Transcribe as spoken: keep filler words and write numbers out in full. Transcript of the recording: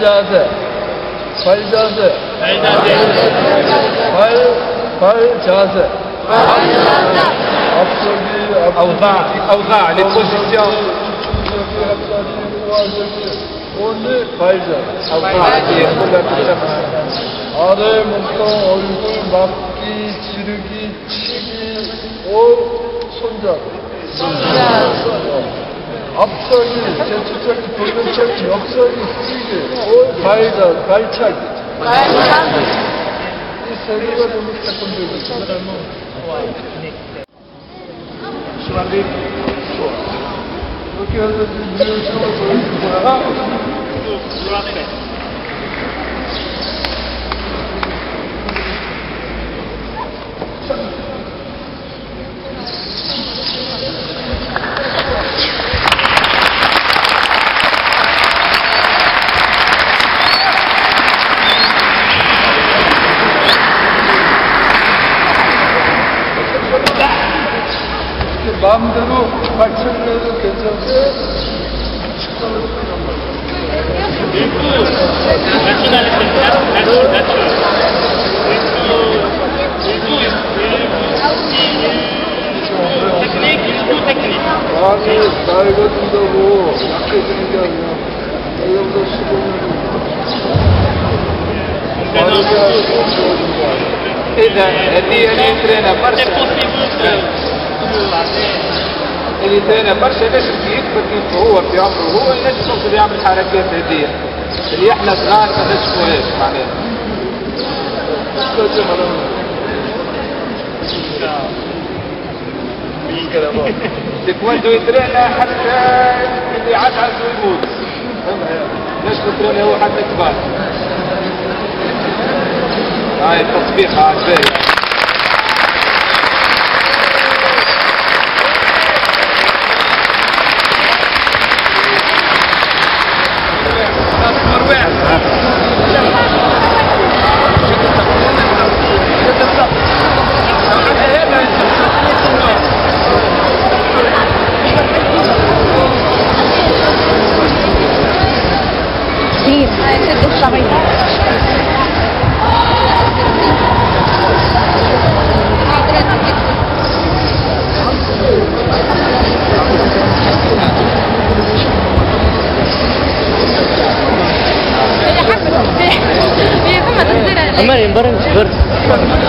발자세, 발자세, 발, 발자세. 앞서기, أوضاع أوضاع les positions. 오늘 발자세. أوضاع كل 아래 몸통, 얼굴, 막기, 지르기, 치기, 오, 손잡이. 손잡이. 앞서기, 제추차기, 돌려차기, 옆서기, 뛰기, 오, 발자, 발차기. 발차기. 이 세 개가 너무 태권도고 있어요. 이렇게 해서 유효성을 보여준 거야. 마음대로 발차기를 해도 괜찮은데 아니 나이가 든다고 약해지는 게 아니라 여기서 시도는 إذا هذه اللي ترينا برشا اللي ترينا برشا باش يكبر كيف هو في عمره هو ينجم يقدر يعمل الحركات هذه اللي احنا صغار ما نشوفوهاش معناها. تكوندو يترينا حتى اللي عاد عنده يموت ليش ترينا هو حتى كبار. هاي التطبيق عاد باهي. مريم برد برد